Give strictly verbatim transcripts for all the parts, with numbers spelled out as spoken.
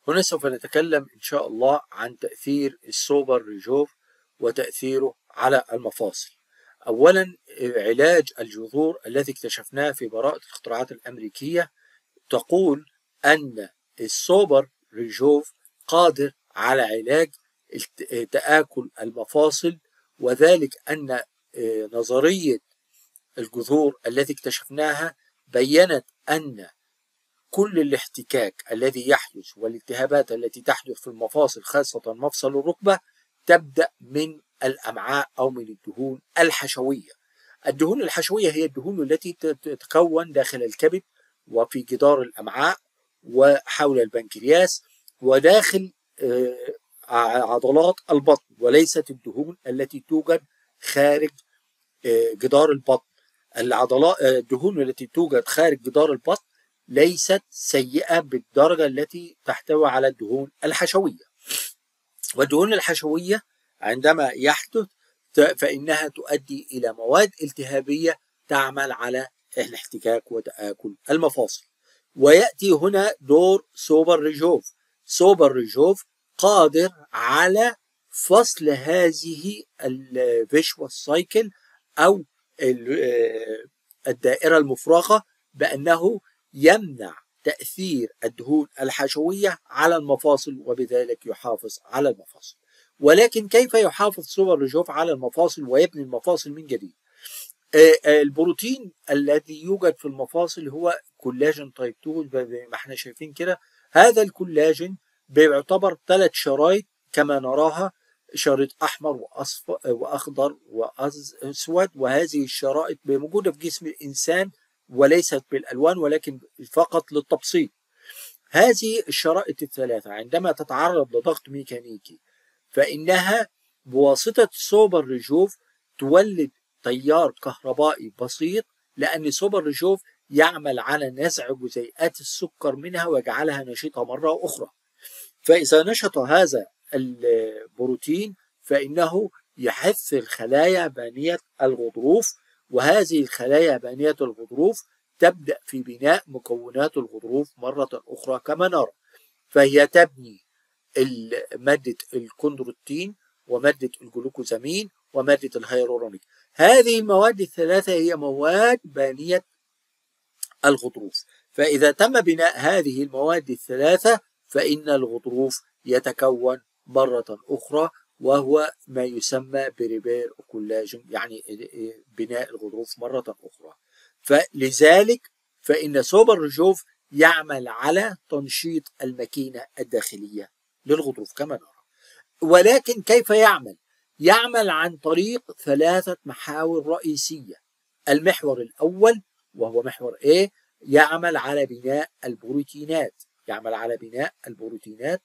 هنا سوف نتكلم إن شاء الله عن تأثير السوبر ريجوف وتأثيره على المفاصل. أولا، علاج الجذور الذي اكتشفناه في براءة الاختراعات الأمريكية تقول أن السوبر ريجوف قادر على علاج تآكل المفاصل، وذلك أن نظرية الجذور التي اكتشفناها بيّنت أن كل الاحتكاك الذي يحدث والالتهابات التي تحدث في المفاصل خاصة مفصل الركبة تبدأ من الأمعاء أو من الدهون الحشوية. الدهون الحشوية هي الدهون التي تتكون داخل الكبد وفي جدار الأمعاء وحول البنكرياس وداخل عضلات البطن، وليست الدهون التي توجد خارج جدار البطن. العضلات الدهون التي توجد خارج جدار البطن ليست سيئة بالدرجة التي تحتوي على الدهون الحشوية. والدهون الحشوية عندما يحدث فإنها تؤدي إلى مواد التهابية تعمل على الاحتكاك وتآكل المفاصل. ويأتي هنا دور سوبر ريجوف. سوبر ريجوف قادر على فصل هذه الفيشوال سايكل أو الدائرة المفرغة بأنه يمنع تأثير الدهون الحشوية على المفاصل وبذلك يحافظ على المفاصل. ولكن كيف يحافظ سوبر ريجوف على المفاصل ويبني المفاصل من جديد؟ البروتين الذي يوجد في المفاصل هو كولاجين تايب اثنين زي ما احنا شايفين كده. هذا الكولاجين بيعتبر ثلاث شرايط كما نراها، شريط احمر واصفر واخضر واسود، وهذه الشرائط موجوده في جسم الانسان وليست بالالوان ولكن فقط للتبسيط. هذه الشرائط الثلاثه عندما تتعرض لضغط ميكانيكي فانها بواسطه سوبر ريجوف تولد تيار كهربائي بسيط، لان سوبر ريجوف يعمل على نزع جزيئات السكر منها ويجعلها نشيطه مره اخرى. فاذا نشط هذا البروتين فإنه يحث الخلايا بانية الغضروف، وهذه الخلايا بانية الغضروف تبدأ في بناء مكونات الغضروف مرة أخرى كما نرى. فهي تبني مادة الكوندروتين ومادة الجلوكوزامين ومادة الهيرورونيك. هذه المواد الثلاثة هي مواد بانية الغضروف. فإذا تم بناء هذه المواد الثلاثة فإن الغضروف يتكون مرة أخرى، وهو ما يسمى بريبير كولاجين، يعني بناء الغضروف مرة أخرى. فلذلك فإن سوبر ريجوف يعمل على تنشيط الماكينة الداخلية للغضروف كما نرى. ولكن كيف يعمل؟ يعمل عن طريق ثلاثة محاور رئيسية. المحور الأول وهو محور A يعمل على بناء البروتينات، يعمل على بناء البروتينات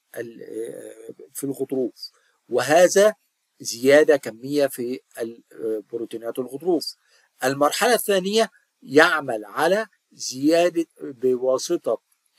في الغضروف، وهذا زيادة كمية في البروتينات الغضروف. المرحلة الثانية يعمل على زيادة بواسطة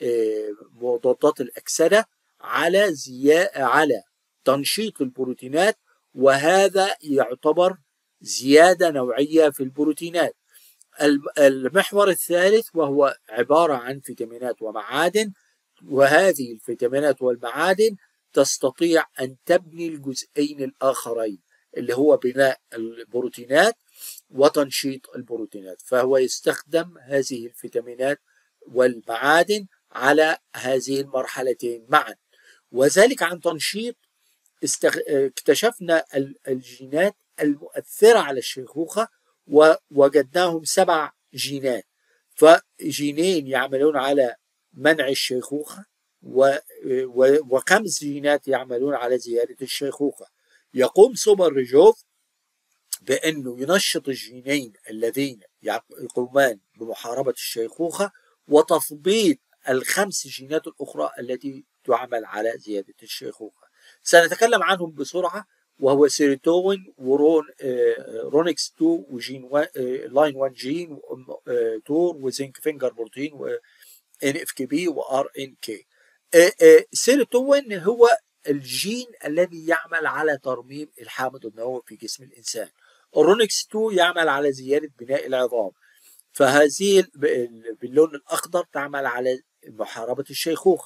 مضادات الأكسدة على زيادة على تنشيط البروتينات، وهذا يعتبر زيادة نوعية في البروتينات. المحور الثالث وهو عبارة عن فيتامينات ومعادن، وهذه الفيتامينات والمعادن تستطيع أن تبني الجزئين الآخرين اللي هو بناء البروتينات وتنشيط البروتينات. فهو يستخدم هذه الفيتامينات والمعادن على هذه المرحلتين معا، وذلك عن تنشيط استخ... اكتشفنا الجينات المؤثرة على الشيخوخة ووجدناهم سبع جينات. فجينين يعملون على منع الشيخوخة و... و... وخمس جينات يعملون على زيادة الشيخوخة. يقوم سوبر ريجوف بأنه ينشط الجينين الذين يقومان بمحاربة الشيخوخة وتثبيط الخمس جينات الأخرى التي تعمل على زيادة الشيخوخة. سنتكلم عنهم بسرعة، وهو سيروتونين ورون رونكس اثنين وجين لاين واحد جين تور وزنك فينجر بروتين و ان اف كي بي وار ان كي. السيروتونين هو الجين الذي يعمل على ترميم الحامض النووي في جسم الانسان. الرونكس اثنين يعمل على زياده بناء العظام. فهذه باللون الاخضر تعمل على محاربه الشيخوخه.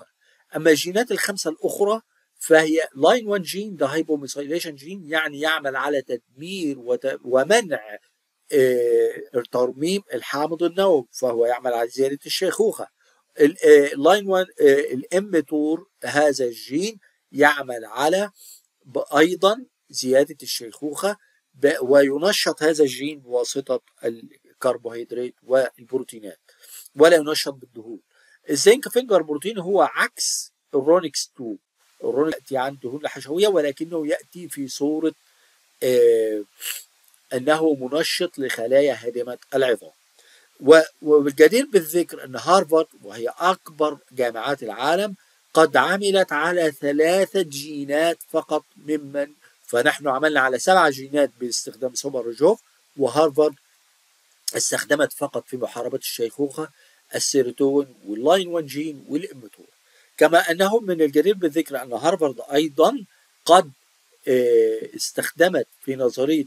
أما الجينات الخمسة الأخرى فهي لاين واحد جين ده هايبوميثايليشن جين، يعني يعمل على تدمير ومنع اه ترميم الحامض النووي، فهو يعمل على زيادة الشيخوخة. اللاين واحد الام تور هذا الجين يعمل على أيضا زيادة الشيخوخة، وينشط هذا الجين بواسطة الكربوهيدرات والبروتينات، ولا ينشط بالدهون. الزنك فينجر بروتين هو عكس الرونكس اتنين. الرونكس يأتي عن دهون الحشوية، ولكنه يأتي في صورة آه أنه منشط لخلايا هادمة العظام. والجدير بالذكر أن هارفارد وهي أكبر جامعات العالم قد عملت على ثلاثة جينات فقط ممن، فنحن عملنا على سبع جينات باستخدام سوبرجوف، وهارفارد استخدمت فقط في محاربة الشيخوخة السيروتونين واللاين واحد جين والإميتور. كما أنه من الجدير بالذكر أن هارفارد أيضا قد استخدمت في نظرية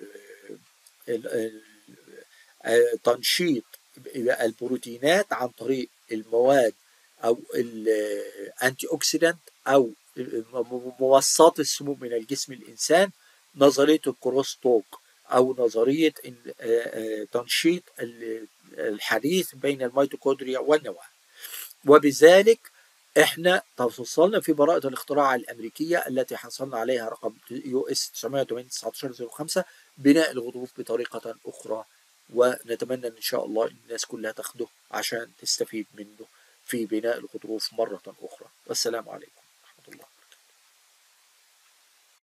تنشيط البروتينات عن طريق المواد أو الأنتي أوكسيدانت أو موصات السموم من الجسم الإنسان، نظرية الكروس توك أو نظرية تنشيط الحديث بين الميتوكوندريا والنواة. وبذلك احنا توصلنا في براءة الاختراع الأمريكية التي حصلنا عليها رقم يو اس تسعمائة وثمانين تسعة عشر صفر خمسة بناء الغضروف بطريقة أخرى، ونتمنى إن شاء الله إن الناس كلها تاخده عشان تستفيد منه في بناء الغضروف مرة أخرى. والسلام عليكم.